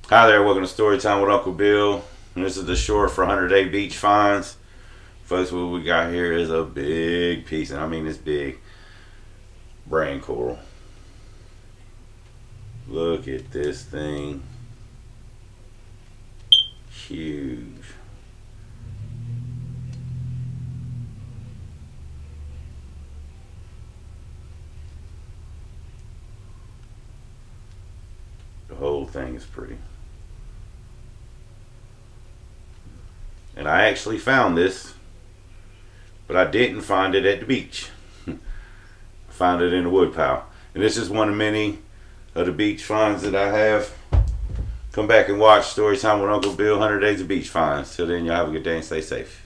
Hi there, welcome to Storytime with Uncle Bill. And this is the short for 100-day beach finds. Folks, what we got here is a big piece, and I mean this big brain coral. Look at this thing. Huge. The whole thing is pretty. And I actually found this, but I didn't find it at the beach. I found it in the woodpile. And this is one of many of the beach finds that I have. Come back and watch Storytime with Uncle Bill, 100 Days of Beach Finds. Till then, y'all have a good day and stay safe.